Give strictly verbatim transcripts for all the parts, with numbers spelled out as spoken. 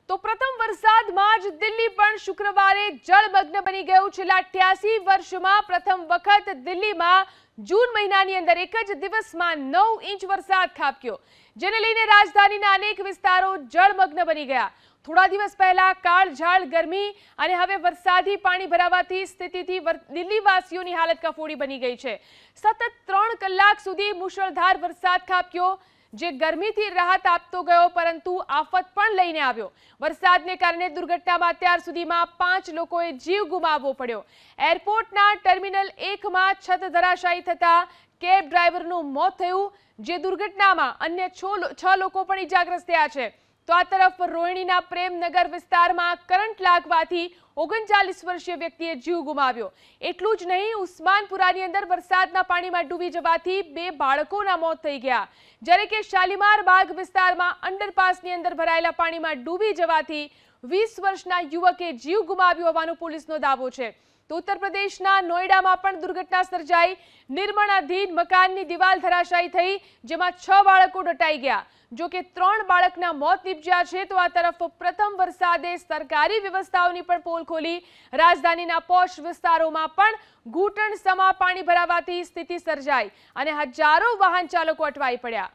તો પ્રથમ વરસાદમાં જ દિલ્હી પણ શુક્રવારે જળમગ્ન બની ગયું। છેલ્લા અઠ્યાસી વર્ષમાં પ્રથમ વખત દિલ્હીમાં જૂન મહિનાની અંદર એક જ દિવસમાં નવ ઇંચ વરસાદ ખાબક્યો, જેને લઈને રાજધાનીના અનેક વિસ્તારો જળમગ્ન બની ગયા। થોડા દિવસ પહેલા કાળઝાળ ગરમી અને હવે વરસાદી પાણી ભરાવાથી સ્થિતિથી દિલ્હીવાસીઓની હાલત કફોડી બની ગઈ છે। સતત ત્રણ કલાક સુધી મુશળધાર વરસાદ ખાબક્યો, જે ગરમીથી રાહત આપતો ગયો પરંતુ આફત પણ લઈને આવ્યો। વરસાદને કારણે દુર્ઘટનામાં અત્યાર સુધીમાં પાંચ લોકોએ જીવ ગુમાવવો પડ્યો। એરપોર્ટના ટર્મિનલ એકમાં છત ધરાશાયી થતા કેબ ડ્રાઈવરનું મોત થયું, જે દુર્ઘટનામાં અન્ય છ લોકો પણ ઇજાગ્રસ્ત થયા છે। તો આ તરફ રોહિણીના પ્રેમનગર વિસ્તારમાં કરંટ લાગવાથી ઓગણચાલીસ વર્ષીય વ્યક્તિએ જીવ ગુમાવ્યો। એટલું જ નહીં, ઉસ્માનપુરાની અંદર વરસાદના પાણીમાં ડૂબી જવાથી બે બાળકોના મોત થઈ ગયા, જ્યારે કે શાલીમાર બાગ વિસ્તારમાં અંડરપાસની અંદર ભરાયેલા પાણીમાં ડૂબી જવાથી વીસ વર્ષના યુવકે જીવ ગુમાવ્યો હોવાનો પોલીસનો દાવો છે। તો ઉત્તર પ્રદેશના નોઈડામાં પણ દુર્ઘટના સર્જાઈ। નિર્માણાધીન મકાનની દિવાલ ધરાશાયી થઈ, જેમાં છ બાળકો દટાઈ ગયા, જો કે ત્રણ બાળકના મોત નીપજ્યા છે। તો આ તરફ પ્રથમ વરસાદે સરકારી વ્યવસ્થાઓની પણ પોલ ખોલી। રાજધાનીના પોશ વિસ્તારોમાં પણ ઘૂંટણ સમા પાણી ભરાવાથી સ્થિતિ સર્જાઈ અને હજારો વાહન ચાલકો અટવાઈ પડ્યા।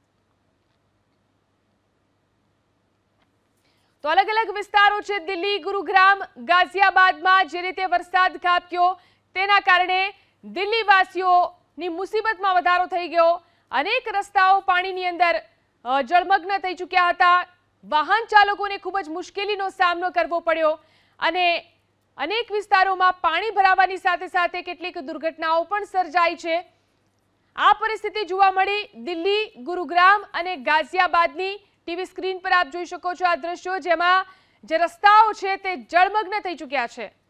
તો અલગ અલગ વિસ્તારો છે દિલ્હી, ગુરુગ્રામ, ગાઝિયાબાદમાં જે રીતે વરસાદ ખાબક્યો તેના કારણે દિલ્હીવાસીઓની મુસીબતમાં વધારો થઈ ગયો। અનેક રસ્તાઓ પાણીની અંદર જળમગ્ન થઈ ચૂક્યા હતા। વાહન ચાલકોને ખૂબ જ મુશ્કેલીનો સામનો કરવો પડ્યો અને અનેક વિસ્તારોમાં પાણી ભરાવાની સાથે સાથે કેટલીક દુર્ઘટનાઓ પણ સર્જાઈ છે। આ પરિસ્થિતિ જોવા મળી દિલ્હી, ગુરુગ્રામ અને ગાઝિયાબાદની। ટીવી સ્ક્રીન પર આપ જોઈ શકો છો આ દ્રશ્યો, જેમાં જે રસ્તાઓ છે તે જળમગ્ન થઈ ચૂક્યા છે।